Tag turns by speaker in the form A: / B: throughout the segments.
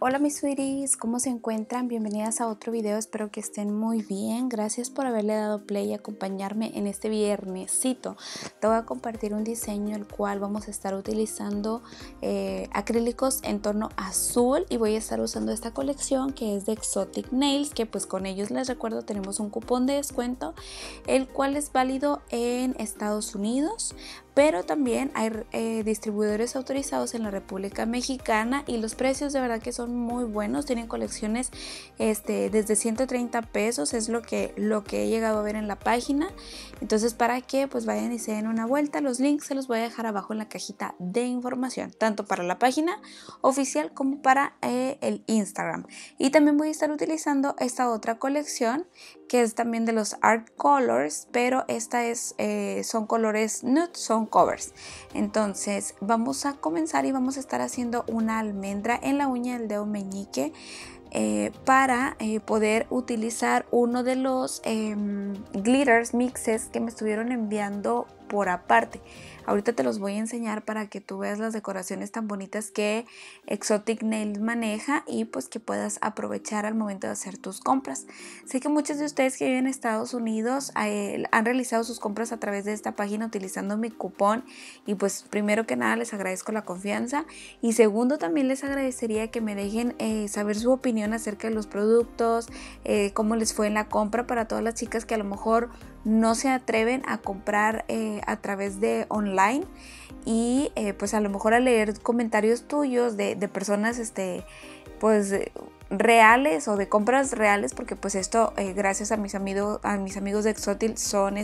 A: Hola mis sweeties, ¿cómo se encuentran? Bienvenidas a otro video, espero que estén muy bien. Gracias por haberle dado play y acompañarme en este viernesito. Te voy a compartir un diseño el cual vamos a estar utilizando acrílicos en tono azul y voy a estar usando esta colección que es de Exotic Nails, que pues con ellos les recuerdo tenemos un cupón de descuento el cual es válido en Estados Unidos, pero también hay distribuidores autorizados en la República Mexicana y los precios de verdad que son muy buenos. Tienen colecciones desde 130 pesos, es lo que he llegado a ver en la página. Entonces para que pues vayan y se den una vuelta, los links se los voy a dejar abajo en la cajita de información, tanto para la página oficial como para el Instagram. Y también voy a estar utilizando esta otra colección que es también de los Art Colors, pero esta son colores nude, son covers. Entonces vamos a comenzar y vamos a estar haciendo una almendra en la uña del dedo meñique para poder utilizar uno de los glitters mixes que me estuvieron enviando por aparte. Ahorita te los voy a enseñar para que tú veas las decoraciones tan bonitas que Exotic Nails maneja y pues que puedas aprovechar al momento de hacer tus compras. Sé que muchos de ustedes que viven en Estados Unidos han realizado sus compras a través de esta página utilizando mi cupón y pues primero que nada les agradezco la confianza y segundo también les agradecería que me dejen saber su opinión acerca de los productos, cómo les fue en la compra para todas las chicas que a lo mejor no se atreven a comprar a través de online y pues a lo mejor a leer comentarios tuyos de personas pues reales o de compras reales, porque pues esto gracias a mis amigos de Exotic son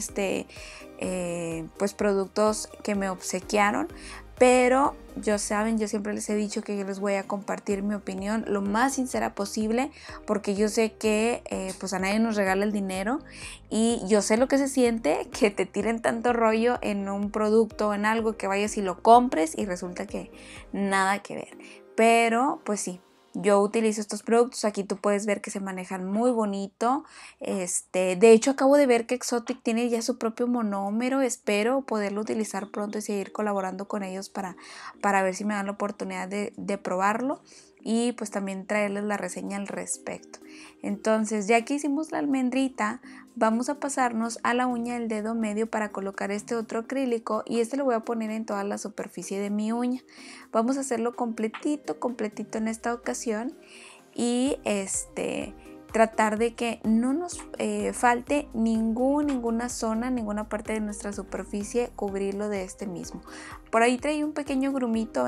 A: pues productos que me obsequiaron. Pero yo siempre les he dicho que yo les voy a compartir mi opinión lo más sincera posible, porque yo sé que pues a nadie nos regala el dinero y yo sé lo que se siente que te tiren tanto rollo en un producto o en algo, que vayas y lo compres y resulta que nada que ver. Pero pues sí, yo utilizo estos productos, aquí tú puedes ver que se manejan muy bonito. De hecho acabo de ver que Exotic tiene ya su propio monómero, espero poderlo utilizar pronto y seguir colaborando con ellos para ver si me dan la oportunidad de probarlo y pues también traerles la reseña al respecto. Entonces ya que hicimos la almendrita, vamos a pasarnos a la uña del dedo medio para colocar este otro acrílico y lo voy a poner en toda la superficie de mi uña. Vamos a hacerlo completito en esta ocasión y tratar de que no nos falte ninguna zona, ninguna parte de nuestra superficie, cubrirlo de este mismo. Por ahí traí un pequeño grumito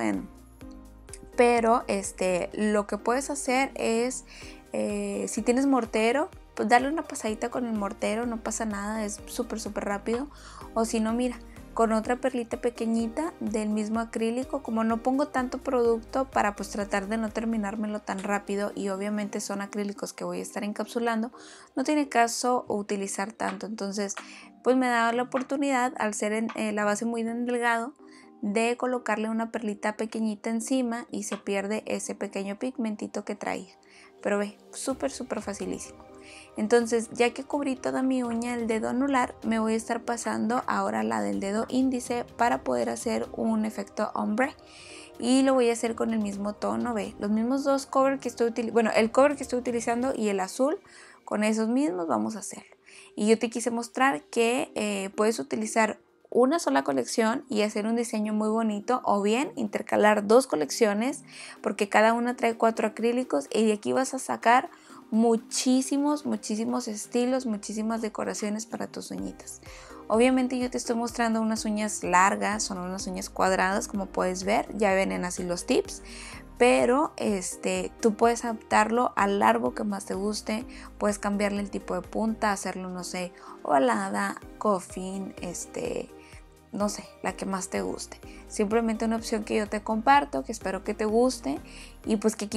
A: pero lo que puedes hacer es si tienes mortero, pues darle una pasadita con el mortero, no pasa nada, es súper rápido. O si no, mira, con otra perlita pequeñita del mismo acrílico, como no pongo tanto producto para pues tratar de no terminármelo tan rápido y obviamente son acrílicos que voy a estar encapsulando, no tiene caso utilizar tanto. Entonces pues me da la oportunidad, al ser la base muy delgado, de colocarle una perlita pequeñita encima y se pierde ese pequeño pigmentito que traía. Pero ve, súper facilísimo. Entonces ya que cubrí toda mi uña del dedo anular, me voy a estar pasando ahora la del dedo índice para poder hacer un efecto ombre. Y lo voy a hacer con el mismo tono, ve, los mismos dos covers que estoy utilizando, bueno, el cover que estoy utilizando y el azul, con esos mismos vamos a hacerlo. Y yo te quise mostrar que puedes utilizar una sola colección y hacer un diseño muy bonito, o bien intercalar dos colecciones porque cada una trae 4 acrílicos y de aquí vas a sacar muchísimos estilos, muchísimas decoraciones para tus uñitas. Obviamente yo te estoy mostrando unas uñas largas, son unas uñas cuadradas como puedes ver, ya vienen así los tips, pero tú puedes adaptarlo al largo que más te guste, puedes cambiarle el tipo de punta, hacerlo no sé, ovalada, coffin, no sé, la que más te guste. Simplemente una opción que yo te comparto, que espero que te guste y pues que aquí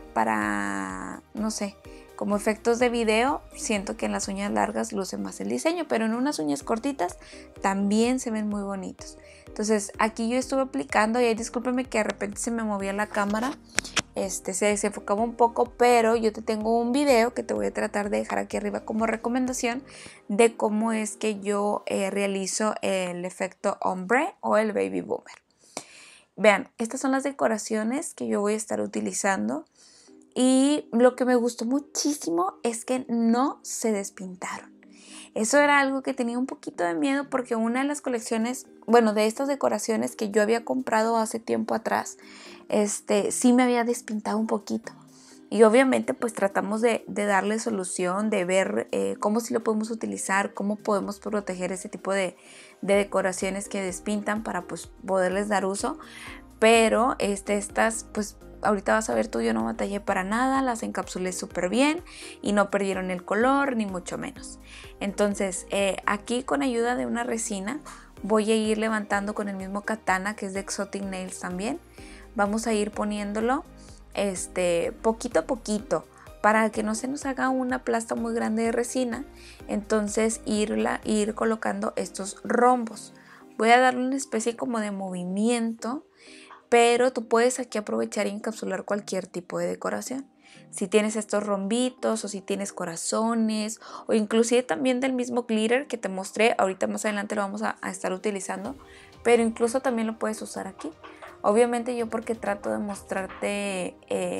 A: para no sé, como efectos de video, siento que en las uñas largas luce más el diseño, pero en unas uñas cortitas también se ven muy bonitos. Entonces aquí yo estuve aplicando y discúlpeme que de repente se me movía la cámara, se desenfocaba un poco, pero yo te tengo un video que te voy a tratar de dejar aquí arriba como recomendación de cómo es que yo realizo el efecto ombre o el baby boomer. Vean, estas son las decoraciones que yo voy a estar utilizando. Y lo que me gustó muchísimo es que no se despintaron. Eso era algo que tenía un poquito de miedo porque una de las colecciones, bueno, de estas decoraciones que yo había comprado hace tiempo atrás, sí me había despintado un poquito. Y obviamente pues tratamos de darle solución, de ver cómo sí lo podemos utilizar, cómo podemos proteger ese tipo de decoraciones que despintan para pues poderles dar uso. Pero estas pues ahorita vas a ver tú, yo no batallé para nada, las encapsulé súper bien y no perdieron el color ni mucho menos. Entonces aquí con ayuda de una resina voy a ir levantando con el mismo katana que es de Exotic Nails también. Vamos a ir poniéndolo poquito a poquito para que no se nos haga una plasta muy grande de resina. Entonces ir colocando estos rombos. Voy a darle una especie como de movimiento, pero tú puedes aquí aprovechar y encapsular cualquier tipo de decoración. Si tienes estos rombitos o si tienes corazones o inclusive también del mismo glitter que te mostré, ahorita más adelante lo vamos a estar utilizando, pero incluso también lo puedes usar aquí. Obviamente yo porque trato de mostrarte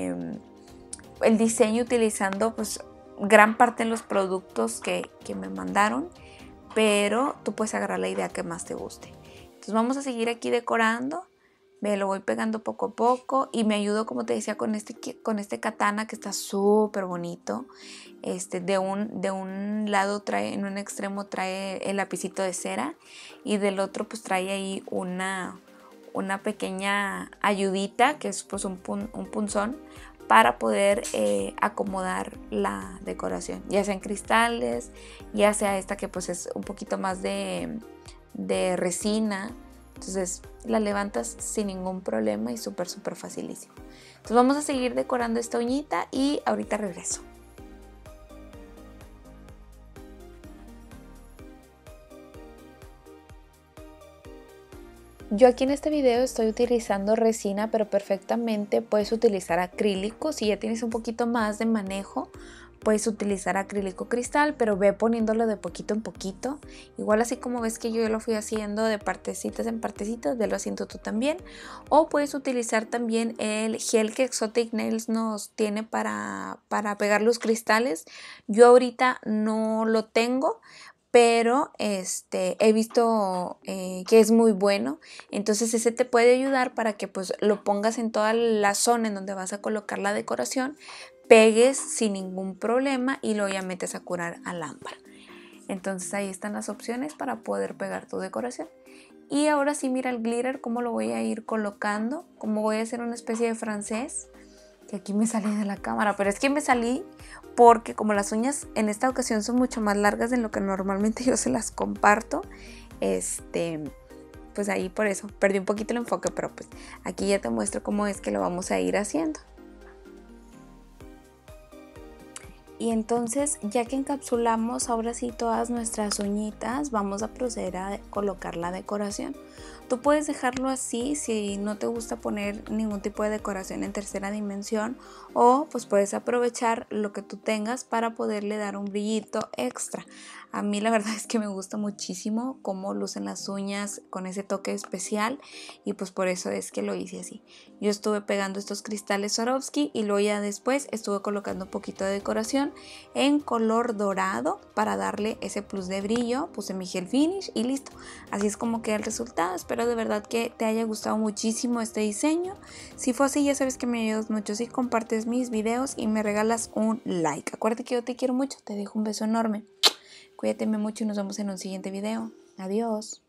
A: el diseño utilizando pues gran parte de los productos que me mandaron, pero tú puedes agarrar la idea que más te guste. Entonces vamos a seguir aquí decorando. Ve, lo voy pegando poco a poco y me ayudo, como te decía, con este katana que está súper bonito. De un lado trae, en un extremo trae el lapicito de cera y del otro pues trae ahí una pequeña ayudita que es pues un punzón para poder acomodar la decoración, ya sea en cristales, ya sea esta que pues es un poquito más de resina. Entonces la levantas sin ningún problema y súper facilísimo. Entonces vamos a seguir decorando esta uñita y ahorita regreso. Yo aquí en este video estoy utilizando resina, pero perfectamente puedes utilizar acrílico. Si ya tienes un poquito más de manejo, puedes utilizar acrílico cristal, pero ve poniéndolo de poquito en poquito. Igual así como ves que yo lo fui haciendo de partecitas en partecitas, velo haciendo tú también. O puedes utilizar también el gel que Exotic Nails nos tiene para pegar los cristales. Yo ahorita no lo tengo, pero he visto que es muy bueno. Entonces ese te puede ayudar para que pues lo pongas en toda la zona en donde vas a colocar la decoración, pegues sin ningún problema y luego ya metes a curar al ámbar. Entonces ahí están las opciones para poder pegar tu decoración. Y ahora sí, mira el glitter, cómo lo voy a ir colocando, como voy a hacer una especie de francés, que aquí me salí de la cámara, pero es que me salí porque como las uñas en esta ocasión son mucho más largas de lo que normalmente yo se las comparto, pues ahí por eso perdí un poquito el enfoque, pero pues aquí ya te muestro cómo es que lo vamos a ir haciendo. Y entonces ya que encapsulamos ahora sí todas nuestras uñitas, vamos a proceder a colocar la decoración. Tú puedes dejarlo así si no te gusta poner ningún tipo de decoración en tercera dimensión, o pues puedes aprovechar lo que tú tengas para poderle dar un brillito extra. A mí la verdad es que me gusta muchísimo cómo lucen las uñas con ese toque especial y pues por eso es que lo hice así. Yo estuve pegando estos cristales Swarovski y luego ya después estuve colocando un poquito de decoración en color dorado para darle ese plus de brillo. Puse mi gel finish y listo. Así es como queda el resultado. Espero de verdad que te haya gustado muchísimo este diseño. Si fue así, ya sabes que me ayudas mucho si compartes mis videos y me regalas un like. Acuérdate que yo te quiero mucho, te dejo un beso enorme. Cuídate mucho y nos vemos en un siguiente video. Adiós.